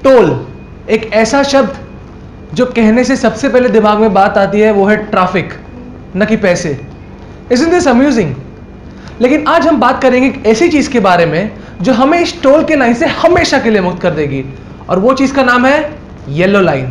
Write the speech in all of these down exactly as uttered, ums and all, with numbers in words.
Toll एक ऐसा शब्द जो कहने से सबसे पहले दिमाग में बात आती है वो है ट्रैफिक, न कि पैसे। Isn't this amusing? लेकिन आज हम बात करेंगे एक ऐसी चीज के बारे में जो हमें इस टोल के लाइन से हमेशा के लिए मुक्त कर देगी, और वो चीज का नाम है येलो लाइन।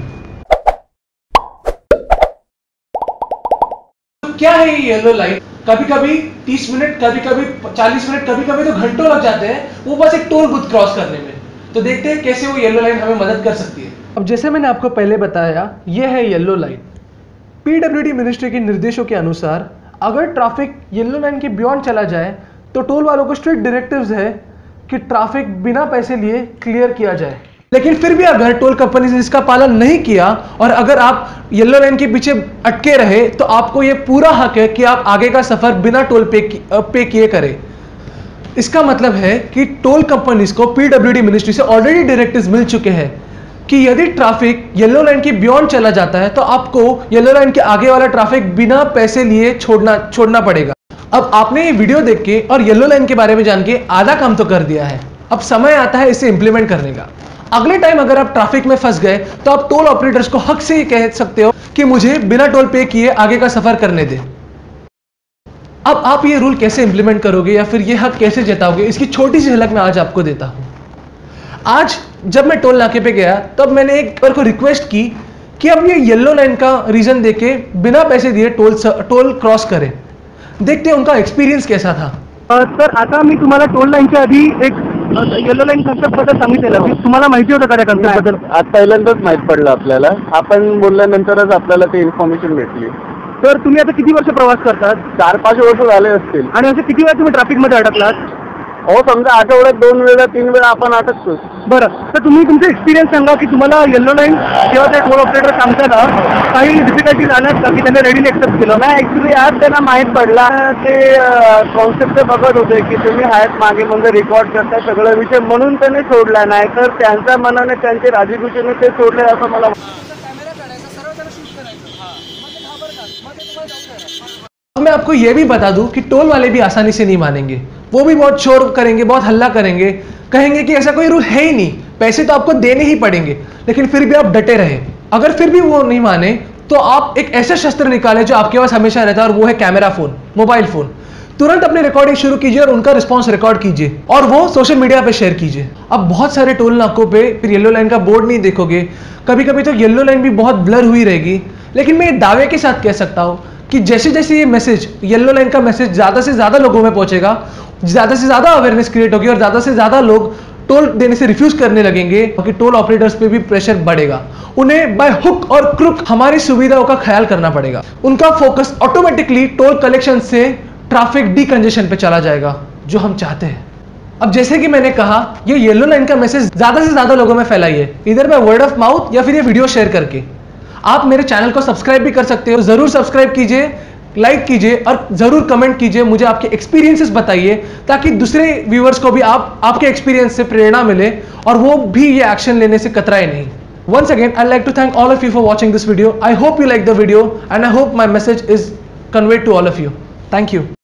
क्या है ये येलो लाइन? कभी कभी तीस मिनट, कभी कभी चालीस मिनट, कभी कभी तो घंटों लग जाते हैं वो बस एक टोल बूथ क्रॉस करने में। तो देखते हैं कैसे वो येलो लाइन हमें मदद कर सकती है। अब जैसे मैंने आपको पहले बताया, ये है येलो लाइन। पीडब्ल्यूडी मिनिस्ट्री के निर्देशों के अनुसार अगर ट्रैफिक येलो लाइन के बियॉन्ड चला जाए तो टोल वालों को स्ट्रिक्ट डायरेक्टिव्स है कि ट्रैफिक बिना पैसे लिए क्लियर किया जाए। लेकिन फिर भी अगर टोल कंपनी ने इसका पालन नहीं किया और अगर आप येलो लाइन के पीछे अटके रहे तो आपको यह पूरा हक है कि आप आगे का सफर बिना टोल पे पे किए करें। इसका मतलब है कि टोल कंपनीज को पीडब्ल्यूडी मिनिस्ट्री से ऑलरेडी डायरेक्टिव्स मिल चुके हैं कि यदि ट्रैफिक येलो लाइन के बियॉन्ड चला जाता है तो आपको येलो लाइन के आगे वाला ट्रैफिक बिना पैसे लिए छोड़ना छोड़ना पड़ेगा। अब आपने ये वीडियो देख के और येलो लाइन के बारे में जान के आधा काम तो कर दिया है, अब समय आता है इसे इंप्लीमेंट करने का। अगले टाइम अगर आप ट्रैफिक में फंस गए तो आप टोल ऑपरेटर्स को हक से ये कह सकते हो कि मुझे बिना टोल पे किए आगे का सफर करने दे। अब आप ये रूल कैसे इंप्लीमेंट करोगे या फिर ये हक कैसे जताओगे, इसकी छोटी सी झलक मैं आज आपको देता हूं। आज जब मैं टोल नाके पे गया तब मैंने एक बार को रिक्वेस्ट की कि अब ये येलो लाइन का रीजन देके बिना पैसे दिए टोल टोल क्रॉस करें। देखते हैं उनका एक्सपिरियन्स कैसा था। सर, आता मी तुम्हाला टोल लाईनच्या आधी एक येलो लाईन कन्सेप्ट बद्दल सांगितलेलं, तुम्हाला माहिती होतं का त्या कन्सेप्ट बद्दल? आज पहिल्यांदाच माहित पडलं आपल्याला, आपण बोलल्यानंतरच आपल्याला ते इन्फॉर्मेशन भेटली। तर तुम्ही आता किती वर्ष प्रवास करतात? चार पाच वर्ष झाले असतील। आणि असे किती वेळा तुम्ही ट्रॅफिक मध्ये अडकलात? हो, समजा आठवड्यात दोन वेळा तीन वेळा आपण अटकतो। बरं, तर तुम्ही तुमचा एक्सपिरियन्स सांगा की तुम्हाला येलो लाईन जेव्हा ते टोल ऑपरेटर सांगताना काही डिफिकल्टीज आल्यात का की त्यांनी रेडीली एक्सेप्ट केलं? नाही, ऍक्च्युली आज त्यांना माहित पडला, ते कॉन्सेप्ट बघत होते की तुम्ही आहेत मागे म्हणजे रेकॉर्ड करताय सगळं विषय, म्हणून त्यांनी सोडला, नाही तर त्यांच्या मनाने त्यांचे राजीखुशीने ते सोडले असं मला। मैं आपको यह भी बता दूं कि टोल वाले भी आसानी से नहीं मानेंगे, वो भी बहुत शोर करेंगे, बहुत हल्ला करेंगे, कहेंगे कि ऐसा कोई रूल है ही नहीं, पैसे तो आपको देने ही पड़ेंगे। लेकिन फिर भी आप डटे रहे। अगर फिर भी वो नहीं माने तो आप एक ऐसा शस्त्र निकालें जो आपके पास हमेशा रहता है, और वो है कैमरा फोन, मोबाइल फोन। तुरंत अपनी रिकॉर्डिंग शुरू कीजिए और उनका रिस्पॉन्स रिकॉर्ड कीजिए और वो सोशल मीडिया पे शेयर कीजिए। अब बहुत सारे टोल नाकों पे फिर येलो लाइन का बोर्ड नहीं देखोगे, कभी कभी तो येलो लाइन भी बहुत ब्लर हुई रहेगी। लेकिन मैं दावे के साथ कह सकता हूं कि जैसे जैसे ये मैसेज, येलो लाइन का मैसेज ज्यादा से ज्यादा लोगों में पहुंचेगा, ज्यादा से ज्यादा अवेयरनेस क्रिएट होगी और ज्यादा से ज्यादा लोग टोल देने से रिफ्यूज करने लगेंगे, क्योंकि टोल ऑपरेटर्स पे भी प्रेशर बढ़ेगा। उन्हें बाय हुक और क्रुक हमारी सुविधाओं का ख्याल करना पड़ेगा। उनका फोकस ऑटोमेटिकली टोल कलेक्शन से ट्रैफिक डीकंजेशन पे चला जाएगा, जो हम चाहते हैं। अब जैसे कि मैंने कहा, ये येलो लाइन का मैसेज ज्यादा से ज्यादा लोगों में फैलाइए, इधर बाय वर्ड ऑफ माउथ या फिर ये वीडियो शेयर करके। आप मेरे चैनल को सब्सक्राइब भी कर सकते हो, जरूर सब्सक्राइब कीजिए, लाइक कीजिए और जरूर कमेंट कीजिए, मुझे आपके एक्सपीरियंसेस बताइए, ताकि दूसरे व्यूअर्स को भी आप आपके एक्सपीरियंस से प्रेरणा मिले और वो भी ये एक्शन लेने से कतराए नहीं। Once again, I'd like to thank all of you for watching this video. I hope you like the video and I hope my message is conveyed to all of you. Thank you.